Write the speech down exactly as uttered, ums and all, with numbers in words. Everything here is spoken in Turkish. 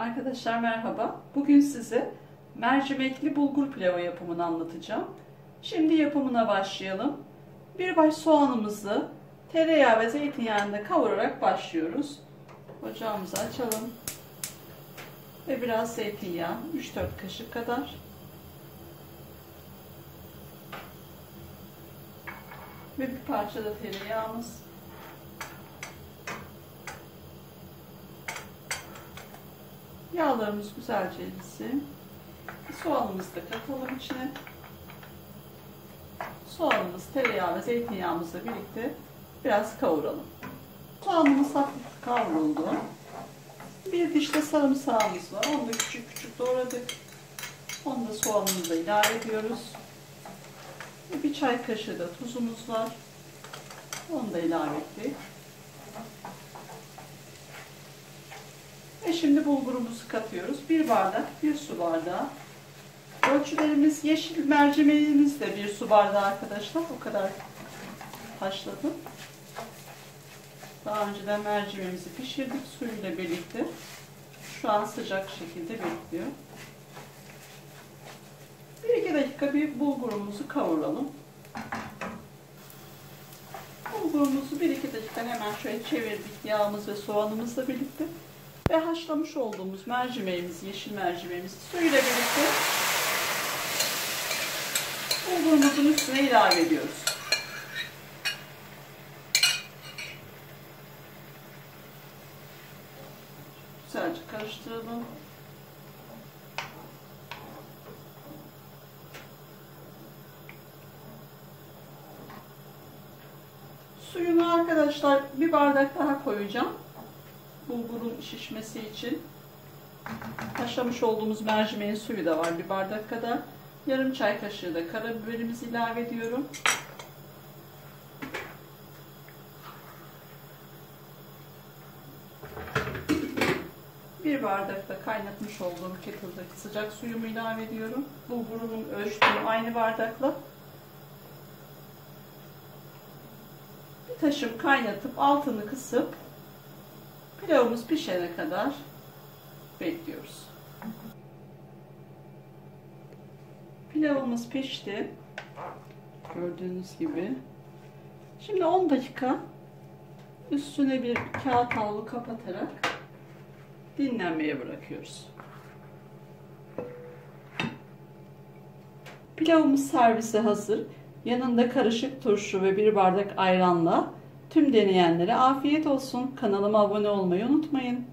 Arkadaşlar merhaba. Bugün size mercimekli bulgur pilavı yapımını anlatacağım. Şimdi yapımına başlayalım. Bir baş soğanımızı tereyağı ve zeytinyağında kavurarak başlıyoruz. Ocağımızı açalım. Ve biraz zeytinyağı, üç dört kaşık kadar. Ve bir parça da tereyağımız. Yağlarımız güzelce erisin. Soğanımızı da katalım içine. Soğanımız, tereyağı ve zeytinyağımızla birlikte biraz kavuralım. Soğanımız hafif kavruldu. Bir diş de sarımsağımız var. Onu da küçük küçük doğradık. Onu da soğanımıza ilave ediyoruz. Bir çay kaşığı da tuzumuz var. Onu da ilave ettik. Ve şimdi bulgurumuzu katıyoruz. Bir bardak, bir su bardağı. Ölçülerimiz yeşil mercimeğimiz de bir su bardağı arkadaşlar. O kadar haşladım. Daha önceden mercimeğimizi pişirdik suyuyla birlikte. Şu an sıcak şekilde bekliyor. bir iki dakika bir bulgurumuzu kavuralım. Bulgurumuzu bir iki dakika hemen şöyle çevirdik yağımız ve soğanımızla birlikte. Ve haşlamış olduğumuz mercimeğimizi, yeşil mercimeğimizi suyuyla birlikte bulgurumuzun üstüne ilave ediyoruz. Güzelce karıştıralım. Suyunu arkadaşlar bir bardak daha koyacağım. Bulgurun şişmesi için. Haşlamış olduğumuz mercimeğin suyu da var bir bardak kadar. Yarım çay kaşığı da karabiberimizi ilave ediyorum. Bir bardak da kaynatmış olduğum kettle'daki sıcak suyumu ilave ediyorum. Bulgurumun ölçtüğüm aynı bardakla. Bir taşım kaynatıp altını kısıp pilavımız pişene kadar bekliyoruz. Pilavımız pişti. Gördüğünüz gibi. Şimdi on dakika üstüne bir kağıt havlu kapatarak dinlenmeye bırakıyoruz. Pilavımız servise hazır. Yanında karışık turşu ve bir bardak ayranla tüm deneyenlere afiyet olsun. Kanalıma abone olmayı unutmayın.